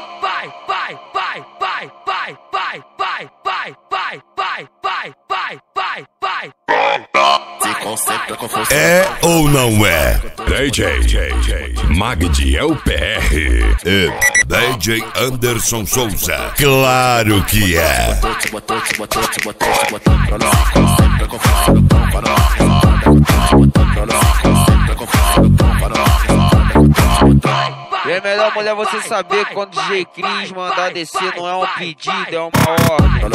É ou não é? DJ Magdi é o PR. DJ Anderson Souza. Claro que é. E é melhor, mulher, você saber que quando o DJ Cris mandar descer não é um pedido, é uma ordem.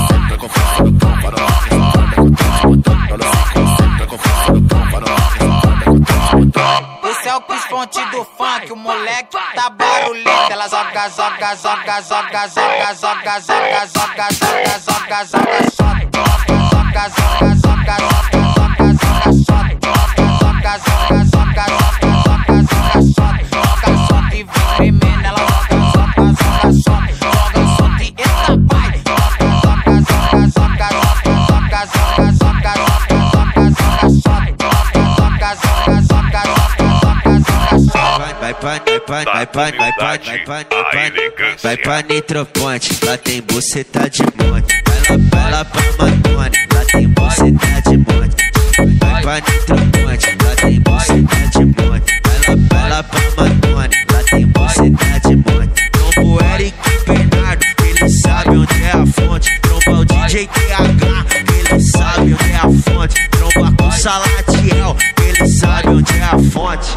Esse é o Cris Fonte do funk, o moleque tá barulhento. Ela joga, joga, joga, joga, joga, joga, joga, joga, joga, joga, joga, joga, joga, joga, Vai pra Nitroponte, lá tem buceta de monte. Vai lá pra Matone, lá tem buceta de monte. Vai pra Nitroponte, lá tem buceta de monte. Vai lá pra Matone, lá tem buceta de monte. Trompa o Eric Bernardo, ele sabe onde é a fonte. Trompa o DJ TH, ele sabe onde é a fonte. Trompa com Salatiel, ele sabe onde é a fonte.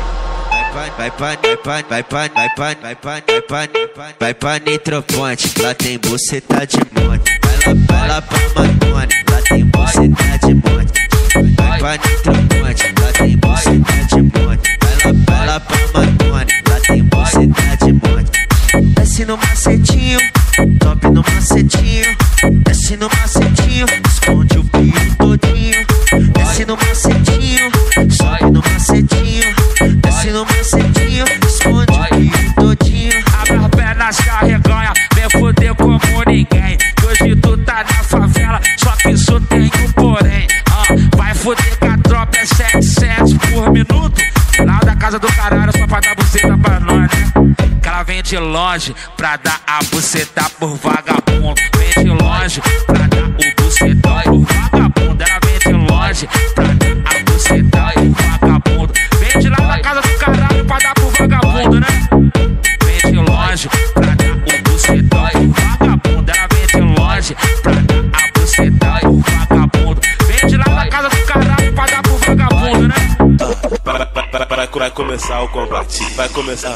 Vai pra Nitroponte, lá tem buceta de monte. Vai lá pra Matone, lá tem buceta de monte. Vai pra Nitroponte, lá tem buceta de monte. Vai lá pra Matone, lá tem buceta de monte. Desce no macetinho, top no macetinho. Desce no macetinho, esconde o pio todinho. Desce no macetinho, sobe no macetinho. Desce no macetinho, esconde o pio todinho. Abre as pernas, carreganha, vem foder como ninguém. Hoje tu tá na favela, só que isso tem um porém. Vai foder que a tropa é 7 por minuto. Lá da casa do caralho só pra dar buceta pra nós, né? Que ela vem de longe pra dar a buceta por vagabundo. Vem de longe pra dar o bucetão por vagabundo. Ela vem de longe pra dar a buceta por vagabundo. Vem de lá da casa do caralho pra dar pro vagabundo, né? Vem de longe pra dar o bucetão por vagabundo. Ela vem de longe pra dar a buceta por vagabundo. Vem de lá da casa do caralho pra dar pro vagabundo, né? Vai começar o combate. Vai começar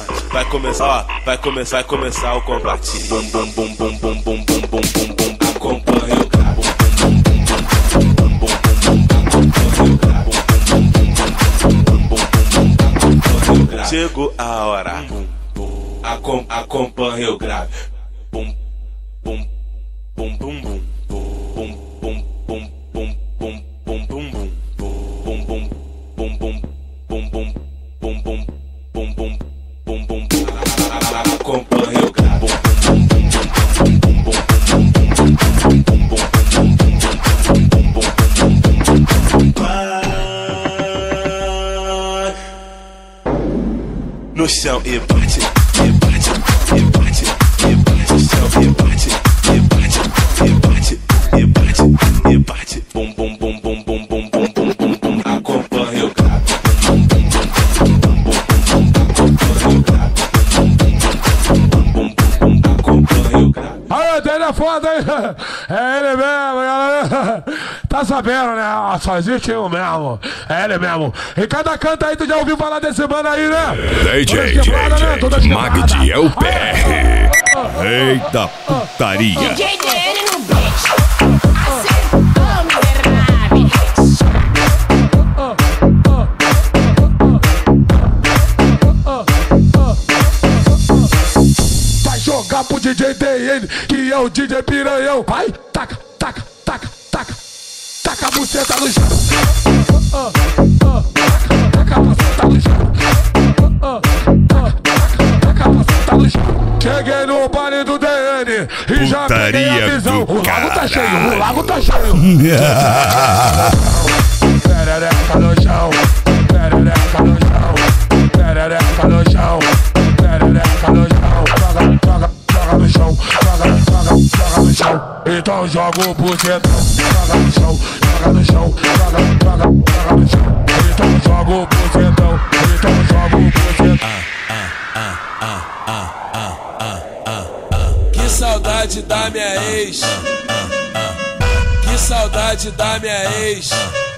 o combate. Bum bum bum bum bum bum bum bum bum bum. Acompanha o grave. Chegou a hora. Acompanha o grave. Bum bum bum bum bum. No chão e bate, e bate, e bate, e bate. No chão e bate, e bate, e bate, e bate, e bate. Bum bum bum bum bum bum bum bum bum bum. Acompanha o grave. Bum bum bum bum bum bum bum bum. Acompanha o grave. Bum bum bum bum. Acompanha o grave. Aí, dele é foda, hein? É ele mesmo, galera. Tá sabendo, né? Só existe um mesmo. É ele mesmo. E cada canto aí, tu já ouviu falar desse mano aí, né? DJ Magdi é o PR. Eita putaria. DJ DN no beat. Acertamos, Bernardo. Vai jogar pro DJ DN, que é o DJ piranhão. Vai, taca, taca, taca, taca. Taca a buceta no chão. Taca a buceta no chão. Taca a buceta no chão. Cheguei no baile do DN e já peguei a visão. O lago tá cheio, o lago tá cheio. Perereca no chão, perereca no chão, perereca no chão, perereca no chão. Joga, joga. Então joga o bucetão, joga no chão, joga no chão, joga no chão. Então joga o bucetão, então joga o bucetão. Que saudade da minha ex. Que saudade da minha ex.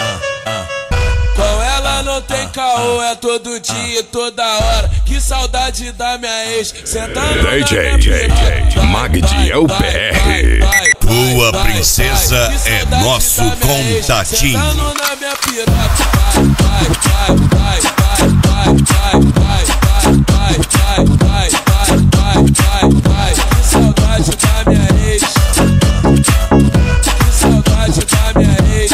Com ela não tem caô, é todo dia, toda hora. Que saudade da minha ex. Sentando na minha piroca. Magdi é o PR. Tua princesa é nosso contatinho. Sentando na minha piroca. Vai. Que saudade da minha ex. Que saudade da minha ex.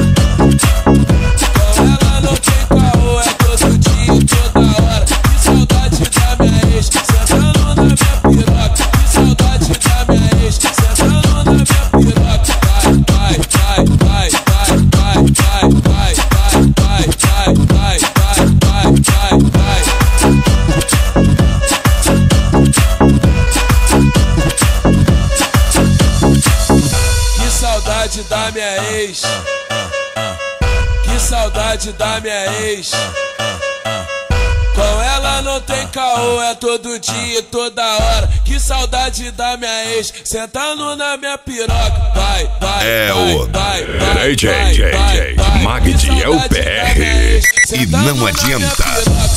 Com ela não tem caô, é todo dia, toda hora. Que saudade da minha ex. Sentando na minha piroca. Que saudade da minha ex. Sentando na minha piroca. Vai. Que saudade da minha ex. Que saudade da minha ex. Com ela não tem caô, é todo dia, toda hora. Que saudade da minha ex. Sentando na minha piroca. Vai. É o DJ Magdi é o PR. E não adianta.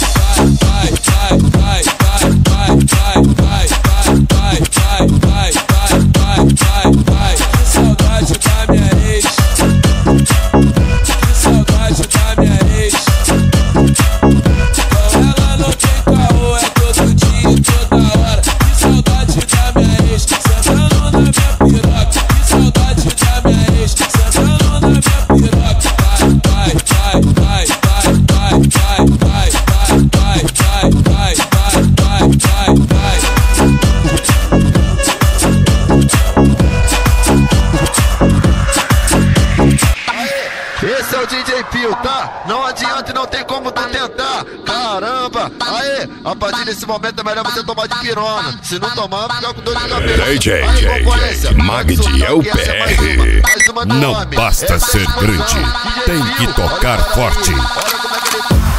Que saudade da minha ex. Que saudade da minha ex. Com ela não tem caô, é todo dia, toda hora. Que saudade da minha ex. Sentando na minha piroca. Que saudade da minha ex. Sentando na minha piroca. Vai. Esse é o DJ Pio, tá? Não adianta e não tem como tu tentar. Caramba, aê, a partir desse momento é melhor você tomar de pirona. Se não tomar, fica com dor de cabeça. DJ Magdi é o PR. Não basta ser grande, tem que tocar forte. Olha como é que ele...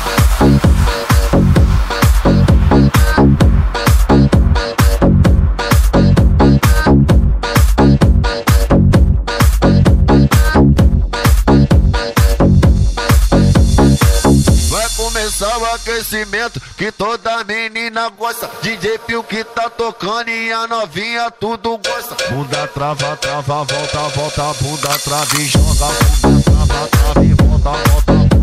Começar o aquecimento que toda menina gosta. DJ Pio que tá tocando e a novinha tudo gosta. Bunda trava, volta, bunda trava e joga. Bunda trava e volta.